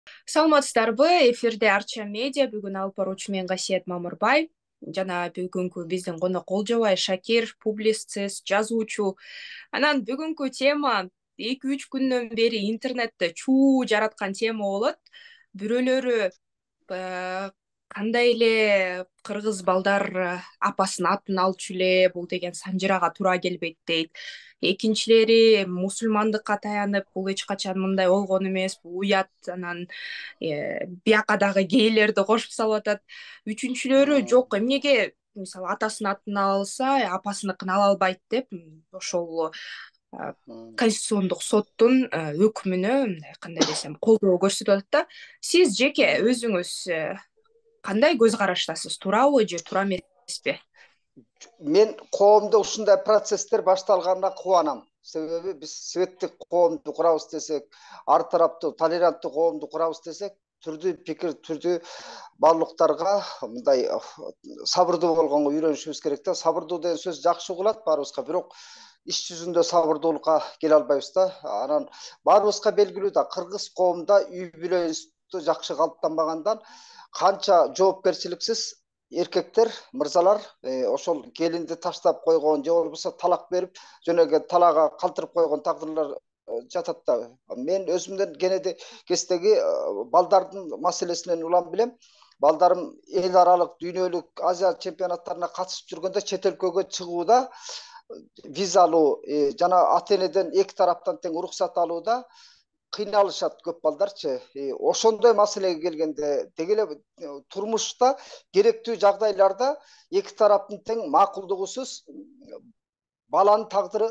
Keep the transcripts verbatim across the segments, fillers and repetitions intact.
Саламатсыздарбы? Эфирде Арча Медиа. Бүгүн алып баруучу мен Касиет Мамырбай. Жана бүгүнкү биздин конок Колжобай Шакир, публицист, жазуучу. Анан бүгүнкү тема эки үч күндөн бери интернетте чуу жараткан тема болот. Бирөөлөрү э, кандай эле кыргыз балдар э, апасынын атын алчу эле, бул деген Санжирага туура келбейт дейт. Экинчилери мусулмандыкка таянып, бул эч качан мындай болгон эмес, бул уят. Анан э, бияка дагы гейлерди кошуп салып атат. Үчүнчүлөрү жок, эмнеге мисалы атасынын атын алса, апасыныкын ала албайт деп м, ошол э, Конституциондук соттун э, өкүмүнө мындай кандай десем колдоо көрсөтүп атат да. Сиз жеке өзүңүз э, кандай көз караштасыз? Туурабы же туура эмеспи? Мен коомдо ушундай процесстер башталганына кубанам. Себеби биз светтик коомду курабыз десек, ар тараптуу толеранттуу коомду курабыз десек, түрдүү пикир, түрдүү баалуулуктарга мындай сабырдуу болгонго үйрөнүшүбүз керек да. Сабырдуу деген сөз жакшы угулат баарыбызга, бирок иш жүзүндө сабырдуулукка келе албайбыз да. Анан баарыбызга белгилүү да, кыргыз коомунда үй бүлө институту жакшы калыптанбагандан канча жоопкерчиликсиз эркектер, мырзалар ошол келинди таштап койгон же болбосо талак берип, жөн эле талаага калтырып койгон тагдырлар жатат да. Мен өзүмдөн кенеди кездеги балдардын маселесинен улам билем. Балдарым эл аралык, дүйнөлүк, Азия чемпионаттарына катышып жүргөндө чет өлкөгө чыгууда виза алуу жана ата энеден эки тараптан тең уруксат алууда кыйналышат көп балдарчы. Ошондой маселеге келгенде деги эле турмушта керектүү жагдайларда эки тараптын тең макулдугусуз баланын тагдыры,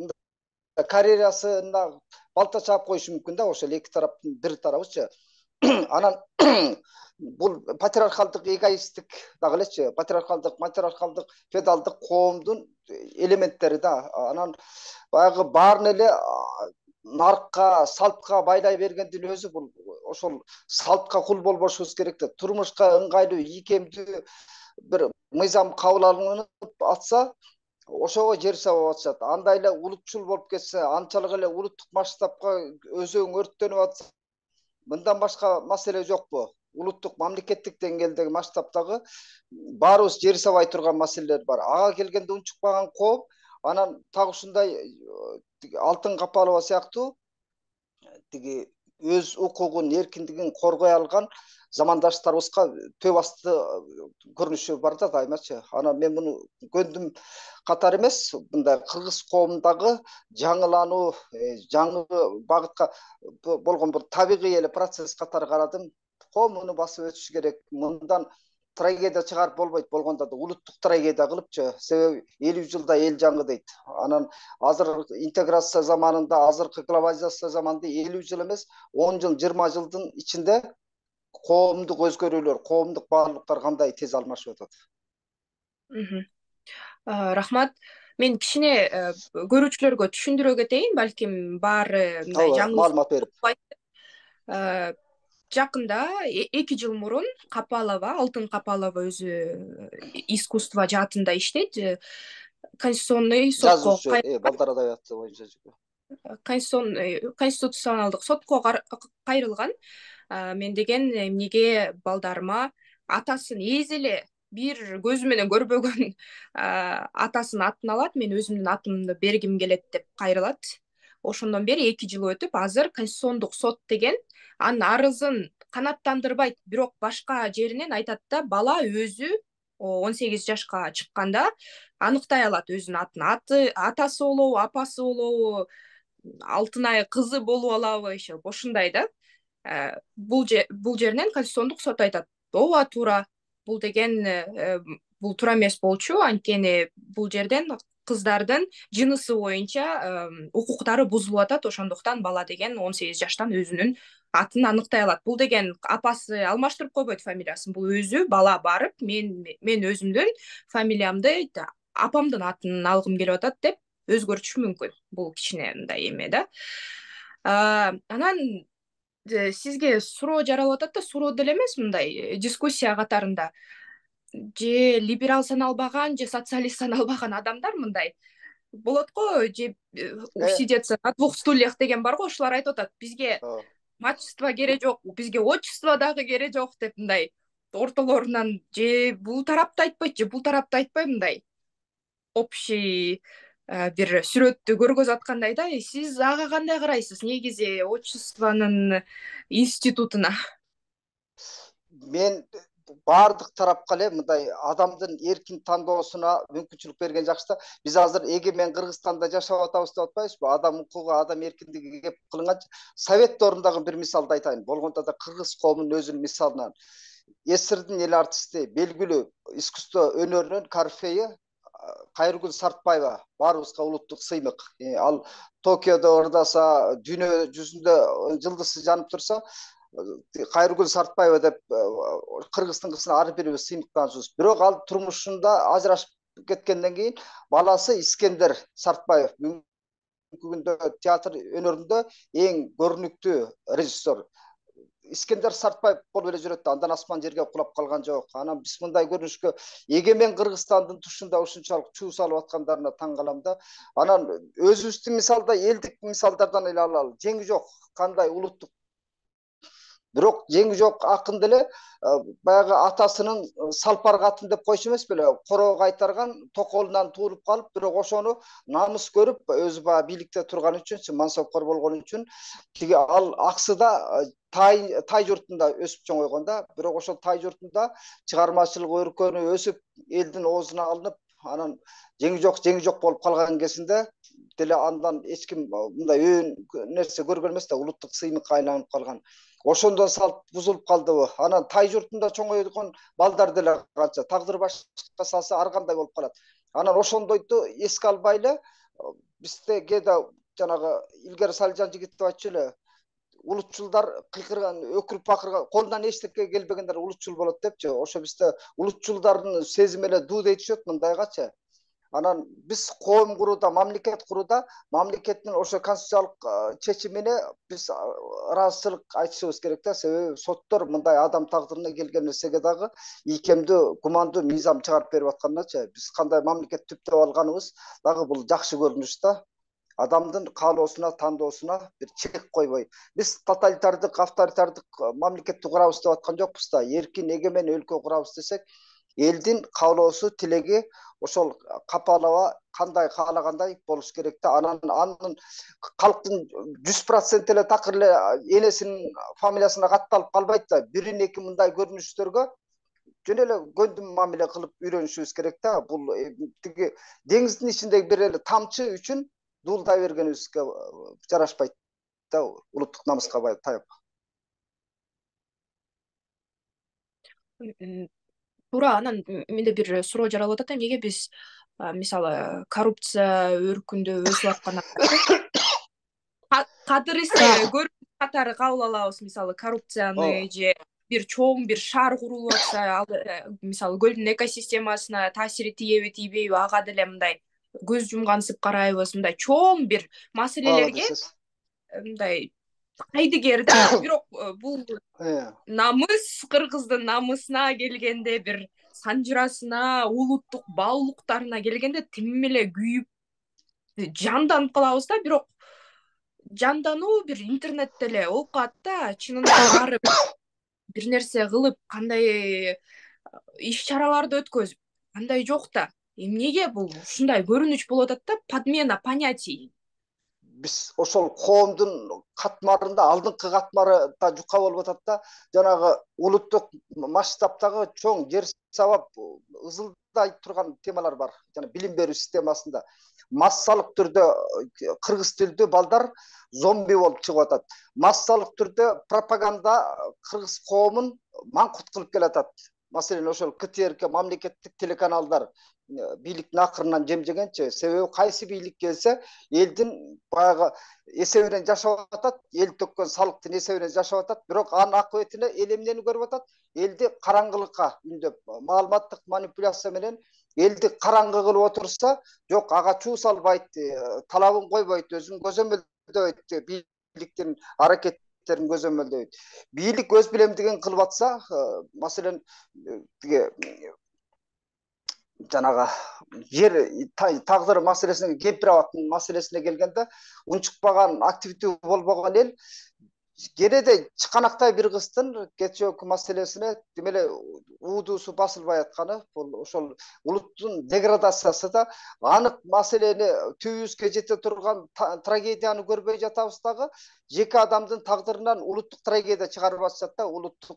карьерасына балта чаап коюшу мүмкүн да, ошол эки тараптын бир тарабычы. Анан бул патриархалдык, эгоисттик дагы элечи, патриархалдык, материалдык, феодалдык коомдун элементтери да. Анан баягы баарын эле наркка, салтка байлай бергендин өзү бул ошол салтка кул болбошубуз керек да. Турмушка ыңгайлуу, ийкемдүү бир мыйзам кабыл алынып атса, ошого жер сабап атышат. Андай эле улутчул болуп кетсе, анчалык эле улуттук масштабка өзөң өрттөнүп атса, мындан башка маселе жокпу? Улуттук, мамлекеттик деңгээлдеги масштабтагы баарыбыз жер сабай турган маселелер бар. Ага келгенде унчукпаган коом, анан так ушундай Алтын Капалова сыяктуу тиги өз укугун, эркиндигин коргой алган замандаштарыбызга төп асты көрүнүшү бар да дайымачы. Анан мен муну көндүм катары эмес, мындай кыргыз коомундагы жаңылануу, жаңы багытка болгон бир табигый эле процесс катары карадым. Коом муну басып өтүш керек. Мындан трагедия чыгарып болбойт, болгондо да улуттук трагедия кылыпчы. Себеби элүү жылда эл жаңы дейт. Анан азыр интеграция заманында, азыркы глобализация заманында элүү жыл эмес, он жыл, жыйырма жылдын ичинде коомдук өзгөрүүлөр, коомдук баалуулуктар кандай тез алмашып атат. Рахмат. Мен кичине көрүүчүлөргө түшүндүрө кетейин, балким баары мындай жаңы маалымат берип. Жакында эки жыл мурун Капалова, Алтын Капалова өзү искусство жаатында иштейт. Конституционный сотко, балдар адабияты боюнча конституционалдык сотко кайрылган. Мен деген эмнеге балдарыма атасын эз эле бир көзү менен көрбөгөн атасынын атын алат, мен өзүмдүн атымды бергим келет деп кайрылат. Ошондон бери эки жыл өтүп, азыр Конституциондук сот деген анын арызын канааттандырбайт, бирок башка жеринен айтат да, бала өзү он сегиз жашка чыкканда аныктай алат өзүнүн атын. Аты атасы болобу, апасы болобу, Алтынай кызы болуп алабы, ошо ушундай да. Бул жеринен Конституциондук сот айтат, ооба туура. Бул деген бул туура эмес болчу, анткени бул жерден кыздардын жынысы боюнча укуктары бузулуп атат, ошондуктан бала деген он сегиз жаштан өзүнүн атын аныктай алат. Бул деген апасы алмаштырып койбойт фамилиясын, бул өзү бала барып, мен мен өзүмдүн фамилиямды апамдын атын алгым келип атат деп өзгөртүшү мүмкүн. Бул кичине мындай эме да. Анан сизге суроо жаралып атат да, суроо деле эмес, мындай дискуссия катарында же либерал саналбаган, же социалист саналбаган адамдар мындай болот го, же усидеться на двух стульях деген бар го, ошолор айтып атат, бизге мачество кере жок, бизге отчество дагы кере жок деп мындай ортолорунан же бул тарапты айтпайт же бул тарапты айтпай мындай общий бир сүрөттү көргөзүп аткандай да. Сиз ага кандай карайсыз негизи отчествонун институтуна? Мен бардык тарапка эле мындай адамдын эркин тандоосуна мүмкүнчүлүк берген жакшы да. Биз азыр эгемен Кыргызстанда жашап атабыз деп атпайбызбы? Адам укугу, адам эркиндиги кеп кылынган Совет доорундагы бир мисалды айтайын. Болгондо да кыргыз коомунун өзүнүн мисалынан. СССРдин эл артисти, белгилүү искусство өнөрүнүн корифейи Кайргүл Сартбаева баарыбызга улуттук сыймык. Ал Токиодо ырдаса, дүйнө жүзүндө жылдызы жанып турса, Кайргүл Сартбаева деп кыргыздын кызына ар бирибиз сыймыктанабыз. Бирок ал турмушунда ажырашып кеткенден кийин баласы Искендер Сартбаев бүгүнкү күндө театр өнөрүндө эң көрүнүктүү режиссер. Искендер Сартбаев болуп эле жүрөт да, андан асман жерге кулап калган жок. Анан биз мындай көрүнүшкө эгемен Кыргызстандын тушунда ушунчалык чуу салып аткандарына таң калам да. Анан өзүбүздүн мисалда элдик мисалдардан эле алалы. Жеңи жок кандай улуттук, бирок жеңи жок акын деле баягы атасынын салпар катын деп койчу эмес беле, короо кайтарган токолунан туулуп калып, бирок ошону намыс көрүп, өзү баягы бийликте турган үчүн, мансапкор болгон үчүн тиги ал аксыда тай тай журтунда өсүп чоңойгон да. Бирок ошол тай журтунда чыгармачылык өркөнүп өсүп, элдин оозуна алынып, анан жеңи жок, жеңи жок болуп калган кезинде деле андан эч ким мындай өөн нерсе көргөн эмес да, улуттук сыймыкка айланып калган. Ошондон салт бузулуп калдыбы? Анан тай журтунда чоңойгон балдар деле канча, тагдыр башка салса ар кандай болуп калат. Анан ошондойду эске албай эле бизде кээде жанагы илгери Салжан Жигитов айтчу эле, улутчулдар кыйкырган, өкүрүп бакырган, колунан эчтеке келбегендер улутчул болот депчи. Ошо бизде улутчулдардын сезими эле дуу дейтишет мындайгачы. Анан биз коом курууда, мамлекет курууда, мамлекеттин ошо конституциялык чечимине биз ыраазычылык айтышыбыз керек да. Себеби соттор мындай адам тагдырына келген нерсеге дагы ийкемдүү, гумандуу мыйзам чыгарып берип атканначы, биз кандай мамлекет түптөп алганыбыз дагы бул жакшы көрүнүш да. Адамдын каалоосуна, тандоосуна бир чек койбой. Биз тоталитардык, авторитардык мамлекетти курабыз деп аткан жокпуз да. Эркин, эгемен өлкө курабыз десек, элдин каалоосу, тилеги ошол капалаба кандай каалагандай болуш керек да. Анан анын калктын жүз процент эле такыр эле энесинин фамилиясына катталып калбайт да. Бирин эки мындай көрүнүштөргө жөн эле көндүм мамиле кылып үйрөнүшүбүз керек да. Бул тиги деңиздин ичиндеги бир эле тамчы үчүн дуулдай бергенибизге жарашпайт да, улуттук намыска таяп. Туура, анан менде бир суроо жаралып атат. Эмнеге биз мисалы коррупция өркүндө өсүп аткан кадыр эсе көрүнүш катары кабыл алабыз? Мисалы коррупцияны же бир чоң бир шаар курулуп атса, ал мисалы көлдүн экосистемасына таасири тийеби тийбейби, ага деле мындай көз жумгансып карайбыз. Мындай чоң бир маселелерге мындай кайдыгер да. Бирок бул намыс, кыргыздын намысына келгенде, бир санжырасына, улуттук баалуулуктарына келгенде тим эле күйүп жанданып калабыз да. Бирок жандануу бир интернетте эле болуп калат да. Чынында баары бир нерсе кылып, кандай иш чараларды өткөзүп, андай жок да. Эмнеге бул ушундай көрүнүш болуп атат да? Подмена понятий. Биз ошол коомдун катмарында алдыңкы катмары да жука болуп атат да. Жанагы улуттук масштабтагы чоң жер сабап ызылдай турган темалар бар. Жана билим берүү системасында массалык түрдө кыргыз тилдүү балдар зомби болуп чыгып атат. Массалык түрдө пропаганда кыргыз коомун маңкут кылып келатат. Маселен, ошол КТРК мамлекеттик телеканалдар бийликтин акырынан жемжегенчи. Себеби кайсы бийлик келсе, элдин баягы эсебинен жашап атат, эл төккөн салыктын эсебинен жашап атат. Бирок анын акыбетине эл эмнени көрүп атат? Элди караңгылыкка үндөп, маалыматтык манипуляция менен элди караңгы кылып отурса, жок, ага чуу салбайт, талабын койбойт, өзүн көзөмөлдөйт, бийликтин аракеттерин көзөмөлдөйт. Бийлик өз билемдигин кылып атса, маселен, тиги жанагы жер тагдыр маселесине, кемпир абактын маселесине келгенде, унчукпаган, активдүү болбогон эл Гереде чыканактай бир кыздын кечээки маселесине демеле уудуусу басылбай атканы, бул ошол улуттун деградациясы да анык маселени түбүбүзгө жете турган трагедияны көрбөй жатабыз дагы, жеке адамдын тагдырынан улуттук трагедия чыгарып атышат да, улуттук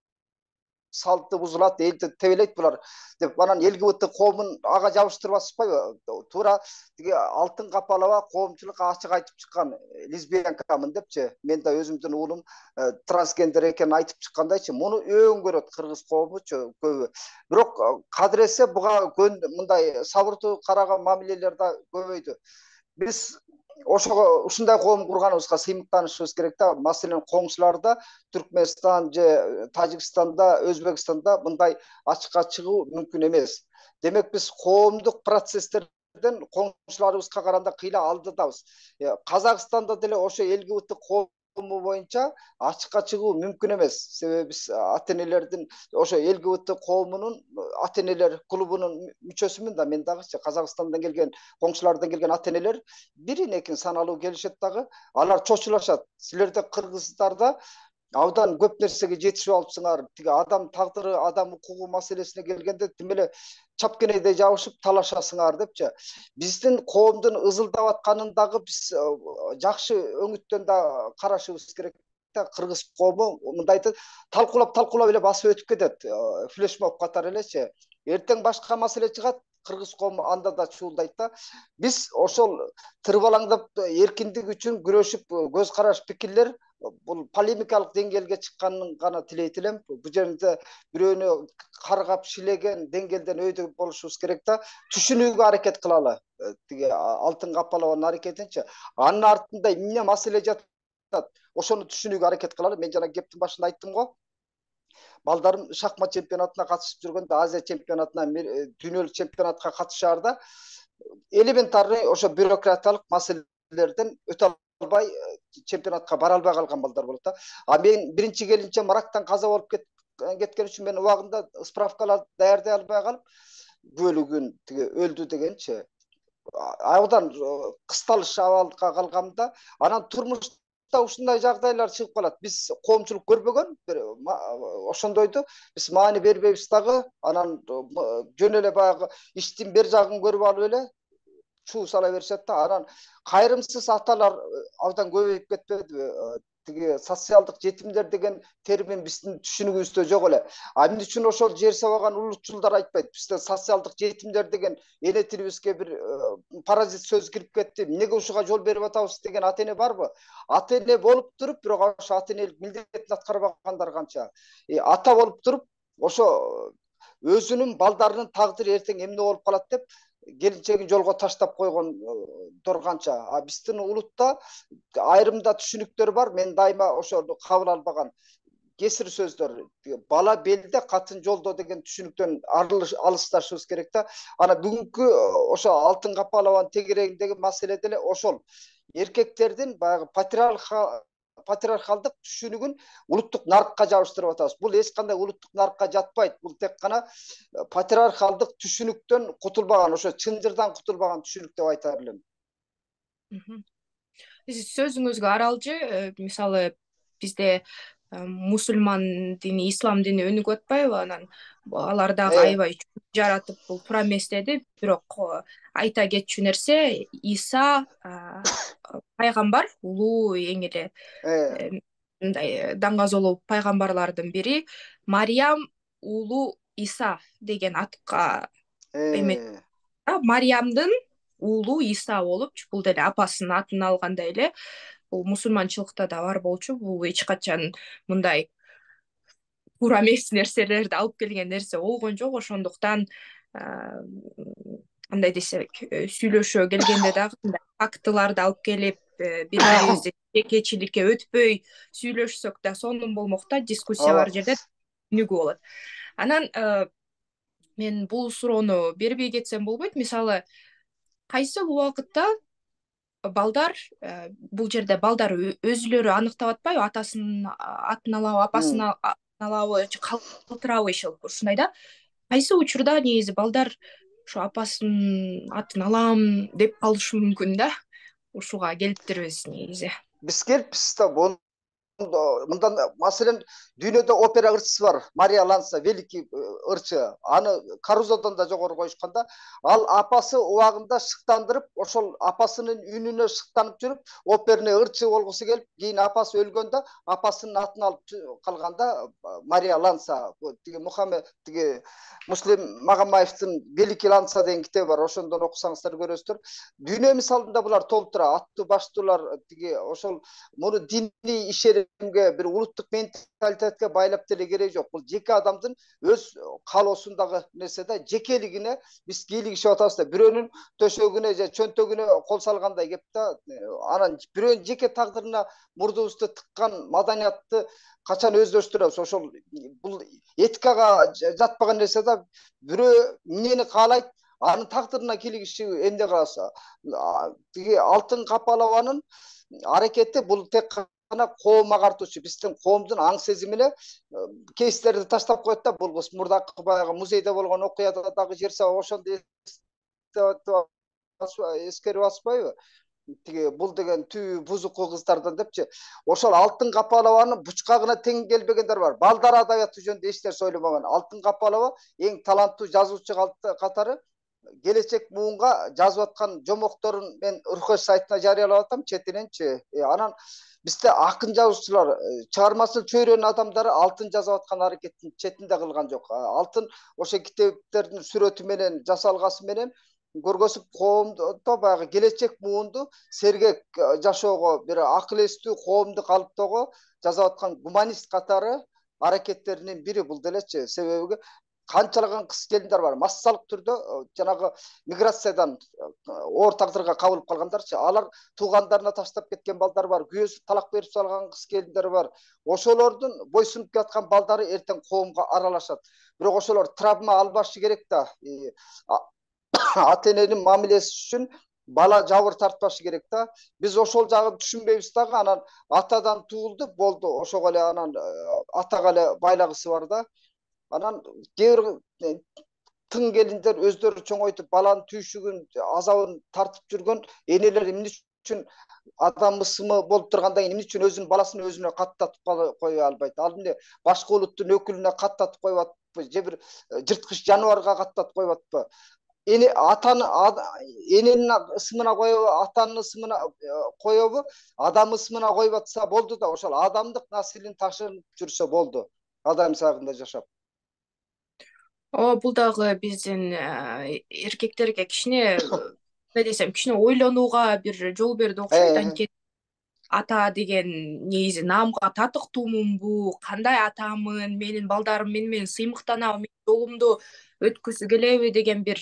салты бузулат, элди тебелейт булар деп анан элге бытты коомун ага жабыштырып атышпайбы? Туура тиги алтын капалова коомчулук ачык айтып чыккан лесбиянкамын депчи, мен да өзүмдүн уулум трансгендер экенин айтып чыккандайчы, муну өңгөрөт кыргыз коомучу көбү. Бирок кадыресе буга мындай сабырдуу караган мамилелер да көбөйдү. Биз ошого ушундай коом курганыбызга сыймыктанышыбыз керек да. Маселен коңшуларда Түркменстан же Тажикстанда, Өзбекстанда мындай ачыкка чыгуу мүмкүн эмес. Демек биз коомдук процесстерден коңшуларыбызга караганда кыйла алдыдабыз. Казакстанда деле ошо эл гэ бэ тэ коому боюнча ачыкка чыгуу мүмкүн эмес. Себеби биз ата энелердин ошо эл гэ бэ тэ коомунун ата энелер клубунун мүчөсүмүн да, мен дагычы Казакстандан келген, коңшулардан келген ата энелер бирин экин саналуу келишет дагы. Алар чочулашат. Силерде кыргыздарда абдан көп нерсеге жетишип алыпсыңар. Тиги адам тагдыры, адам укугу маселесине келгенде тим эле чапкенедей жабышып талашасыңар депчи. Биздин коомдун ызылдап атканын дагы биз жакшы өңүттөн да карашыбыз керек. Кыргыз коому мындайды талкуулап талкуулап эле басып өтүп кетет. Флешмоб катары элечи. Эртең башка маселе чыгат, кыргыз коому анда да чуулдайт да. Биз ошол тырбалаңдап эркиндик үчүн күрөшүп көз караш пикирлер бул полемикалык деңгээлге чыкканын гана тилейт элем. Бул жерде бирөөнү каргап шилеген деңгээлден өйдө болушубуз керек да. Түшүнүүгө аракет кылалы. Тиги алтын капалованын аракетинчи. Анын артында эмне маселе жатат? Ошону түшүнүүгө аракет кылалы. Мен жана кептин башында айттым го. Балдарым шахмат чемпионатына катышып жүргөндө, Азия чемпионатына, дүйнөлүк чемпионатка катышаарда элементарный ошо бюрократиялык маселелерден өтө албай чемпионатка бара албай калган балдар болот да. А мен биринчи келинче марактан каза болуп кеткен үчүн мен убагында справкалар даярдай албай калып, бөлүгүн тиги өлдү дегенчи. Абдан кысталыш абалга калгамда, анан турмуш ушундай жагдайлар чыгып калат. Биз коомчулук көрбөгөн, ошондойду биз маани бербейбиз дагы. Анан жөн эле баягы иштин бер жагын көрүп алып эле чуу сала беришет да. Анан кайрымсыз аталар абдан көбөйүп кетпедиби? Тиги социалдык жетимдер деген термин биздин түшүнүгүбүздө жок эле. А эмне үчүн ошол жер сабаган улутчулдар айтпайт? Бизде социалдык жетимдер деген эне тилибизге бир паразит сөз кирип кетти. Эмнеге ушуга жол берип атабыз деген ата эне барбы? Ата эне болуп туруп, бирок ошо ата энелик милдетин аткарбагандар канча? Ата болуп туруп, ошо өзүнүн балдарынын тагдыры эртең эмне болуп калат деп келинчегин жолго таштап койгондор канча. А биздин улутта айрымда түшүнүктөр бар. Мен дайыма ошону кабыл албаган кесир сөздөр. Бала белде, катын жолдо деген түшүнүктөн алысташыбыз керек да. Ана бүгүнкү ошо алтын капалованын тегерегиндеги маселе деле ошол. Эркектердин баягы патриарха патриархалдык түшүнүгүн улуттук нарыкка жабыштырып атабыз. Бул эч кандай улуттук нарыкка жатпайт. Бул тек гана патриархалдык түшүнүктөн кутулбаган, ошо чындырдан кутулбаган түшүнүк деп айтар элем. Сөзүңүзгө аралжы, мисалы бизде мусульман дини, ислам дини өнүгүп атпайбы? Анан алар дагы аябай жаратып бул туура эмес деди. Бирок айта кетчү нерсе, Иса пайгамбар, улуу эң эле мындай даңгазолуу пайгамбарлардын бири. Мариям уулу Иса деген атка эме Мариямдын уулу Иса болуп, бул деле апасынын атын алгандай эле. Бул мусулманчылыкта да бар болчу. Бул эч качан мындай туура эмес нерселерди алып келген нерсе болгон жок. Ошондуктан кандай десек, сүйлөшө келгенде дагы фактыларды алып келип, бири-бирибизди жекечиликке өтпөй сүйлөшсөк да сонун болмок да, дискуссия бар жерде түнүгү болот. Анан мен бул суроону бербей кетсем болбойт. Мисалы, кайсы убакытта балдар, бул жерде балдар өзүлөрү аныктап атпайбы, атасынын атын алабы, апасынын атын алабы, калтырабы ушундай да. Кайсы учурда негизи балдар ушу апасынын атын алам деп калышы мүмкүн да. Ушуга келиптирбиз негизи. Биз келиппиз да, мындан маселен дүйнөдө опера ырчысы бар, Мария Ланса, великий ырчы. Аны Карузодон да жогору коюшканда, ал апасы убагында шыктандырып, ошол апасынын үнүнө шыктанып жүрүп, оперный ырчы болгусу келип, кийин апасы өлгөндө апасынын атын алып калганда Мария Ланса, тиги Мухаммед, тиги Муслим Магомаевдин Великий Ланса деген китеби бар, ошондон окусаңыздар көрөсүздөр. Дүйнө мисалында булар толтура, аттуу баштуулар тиги ошол муну диний ишенимге, бир улуттук менталитетке байлап деле кереги жок. Бул жеке адамдын өз каалоосундагы нерсе да, жекелигине биз кийлигишип атабыз да, бирөөнүн төшөгүнө же чөнтөгүнө кол салгандай кеп да, анан бирөөнүн жеке тагдырына мурдубузду тыккан маданиятты качан өздөштүрөбүз? Ошол бул этикага жатпаган нерсе да, бирөө эмнени каалайт, анын тагдырына кийлигиши эмне кыласа. Тиги Алтын Капалованын аракети бул тек гана коом агартуучу, биздин коомдун аң сезимине кейстерди таштап коет да, бул мурдакы баягы музейде болгон окуяда дагы жерсе ошондо эскерип атышпайбы? Тиги бул деген түбү бузуку кыздардан депчи. Ошол Алтын Капалованын бучкагына тең келбегендер бар. Балдар адабияты жөнүндө эч нерсе ойлобогон. Алтын Капалова эң таланттуу жазуучу катары келечек муунга жазып аткан жомокторун мен Рухеш сайтына жарыялап атам четиненчи. Анан бизде акын жазуучулар, чыгармачыл чөйрөнүн адамдары алтын жазып аткан аракеттин четинде кылган жок. Алтын ошо китептердин сүрөтү менен, жасалгасы менен көргөзүп, коомдо баягы келечек муунду сергек жашоого, бир акыл эстүү коомду калыптоого жазып аткан гуманист катары аракеттеринин бири бул делечи. Себеби канчалаган кыз келиндер бар, массалык түрдө жанагы миграциядан оор тагдырга кабылып калгандарчы. Алар туугандарына таштап кеткен балдар бар, күйөөсү талак берип салган кыз келиндер бар. Ошолордун бойсунуп жаткан балдары эртең коомго аралашат. Бирок ошолор травма албашы керек да. Ата эненин мамилеси үчүн бала жабыр тартпашы керек да. Биз ошол жагын түшүнбөйбүз дагы. Анан атадан туулду, болду, ошого эле анан атага эле байлагысы бар да. Анан кээ бир тың келиндер өздөрү чоңойтуп баланын түйшүгүн, азабын тартып жүргөн энелер эмне үчүн адам ысымы болуп турганда эмне үчүн өзүнүн баласын өзүнө каттатып кое албайт? Ал эмне башка улуттун өкүлүнө каттатып коюп атпы, же бир жырткыч жаныбарга каттатып коюп атпы? Эне атаны эненин ысымына коебу, атанын ысымына коебу, адам ысымына коюп атса болду да, ошол адамдык наслин ташынып жүрсө болду. Адам сагында жашап. О, бул дагы биздин эркектерге кичине, эмне десем, кичине ойлонууга бир жол берди окшойт. Анткени ата деген негизи наамга татыктуумунбу, кандай атамын, менин балдарым мени менен сыймыктанабы, менин жолумду өткүзгү келеби деген бир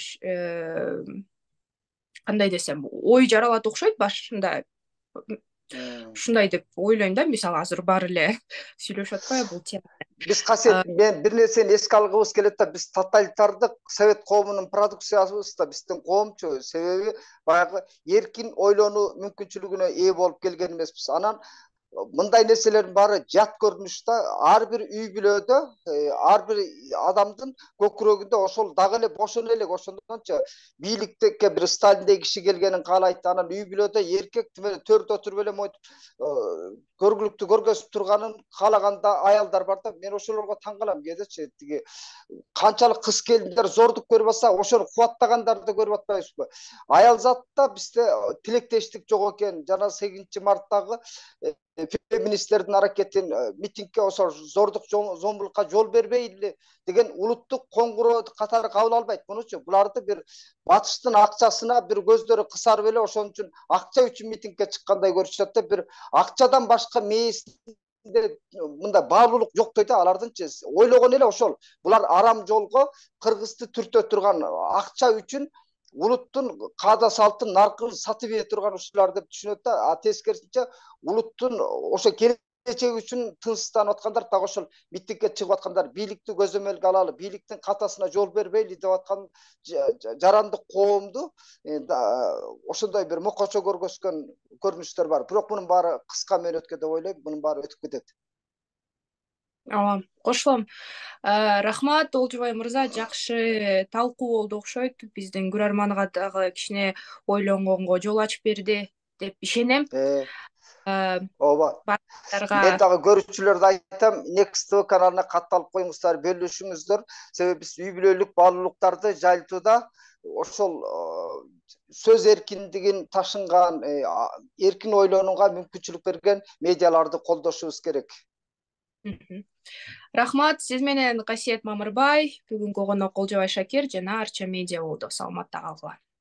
кандай десем, ой жаралат окшойт башында. Ушундай деп ойлойм да, мисалы азыр баары эле сүйлөшүп атпайбы бул тема. Биз касиет, мен бир нерсени эске алгыбыз келет да, биз тоталитардык совет коомунун продукциясыбыз да, биздин коомчу. Себеби баягы эркин ойлонуу мүмкүнчүлүгүнө ээ болуп келген эмеспиз. Анан мындай нерселердин баары жат көрүнүштө, ар бир үй бүлөдө, ар бир адамдын көкүрөгүндө ошол дагы эле бошоно элек. Ошондончу бийликке бир Сталиндей киши келгенин каалайт. Анан үй бүлөдө эркек төрдө отуруп эле мойтуп көргүлүктү көргөзүп турганын каалаганда аялдар бар да. Мен ошолорго таң калам кээдечи. Тиги канчалык кыз келиндер зордук көрүп атса, ошону кубаттагандарды көрүп атпайбызбы? Аял затта бизде тилектештик жок экен. Жана сегизинчи марттагы феминисттердин аракетин митингге ошол зордук зомбулукка жол бербейли деген улуттук коңгуроо катары кабыл албайт. Мунучу буларды бир батыштын акчасына бир көздөрү кысарып эле ошон үчүн акча үчүн митингге чыккандай көрүшөт да. Бир акчадан башка мээсинде мындай баалуулук жок дейт алардынчы. Ойлогон эле ошол. Булар арам жолго кыргызды түртө турган, акча үчүн улуттун каада салтын наркын сатып ие турган ушулар деп түшүнөт да. А тескерисинче улуттун ошо келечеги үчүн тынчсызданып аткандар так ошол митингге чыгып аткандар, бийликти көзөмөлгө алалы, бийликтин катасына жол бербейли деп аткан жарандык коомду ошондой бир мокочо көргөзгөн көрүнүштөр бар. Бирок мунун баары кыска мөөнөткө деп ойлойм, мунун баары өтүп кетет. Ооба, кошулам. Рахмат Олжобай мырза, жакшы талкуу болду окшойт. Биздин көрөрманга дагы кичине ойлонгонго жол ачып берди деп ишенем. ооба. Мен дагы көрүүчүлөрдү айтам, Next T V каналына катталып коюңуздар, бөлүшүңүздөр. Себеби биз үй бүлөлүк баалуулуктарды жайылтууда ошол сөз эркиндигин ташынган, эркин ойлонууга мүмкүнчүлүк берген медиаларды колдошубуз керек. Рахмат, сиз менен Касиет Мамырбай, бүгүнкү конок Олжобай Шакир жана Арча медиа болду. Саламатта калгыла.